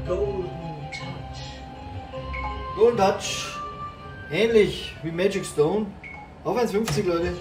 Golden Touch. Golden Touch. Ähnlich wie Magic Stone. Auf 1,50 Leute.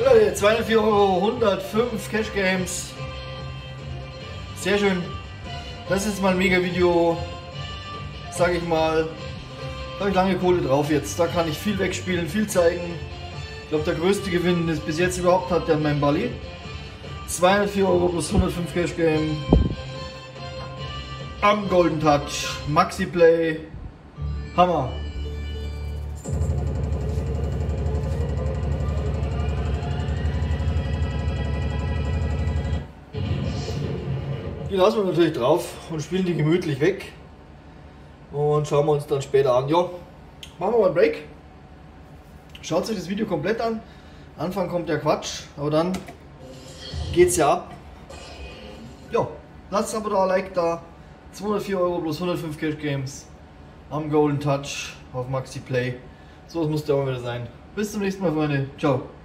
Leute, 204 Euro, 105 Cash Games. Sehr schön. Das ist mal ein mega Video. Sag ich mal. Da habe ich lange Kohle drauf jetzt. Da kann ich viel wegspielen, viel zeigen. Ich glaube, der größte Gewinn, den es bis jetzt überhaupt hat, der in meinem Bali. 204 Euro plus 105 Cash Game. Am Golden Touch. Maxi Play. Hammer. Die lassen wir natürlich drauf und spielen die gemütlich weg. Und schauen wir uns dann später an. Ja, machen wir mal einen Break. Schaut sich das Video komplett an. Anfang kommt der Quatsch, aber dann geht's ja ab. Ja, lasst aber da ein Like da. 204 Euro plus 105 Cash Games am Golden Touch auf Maxi Play. So muss der auch wieder sein. Bis zum nächsten Mal, Freunde. Ciao.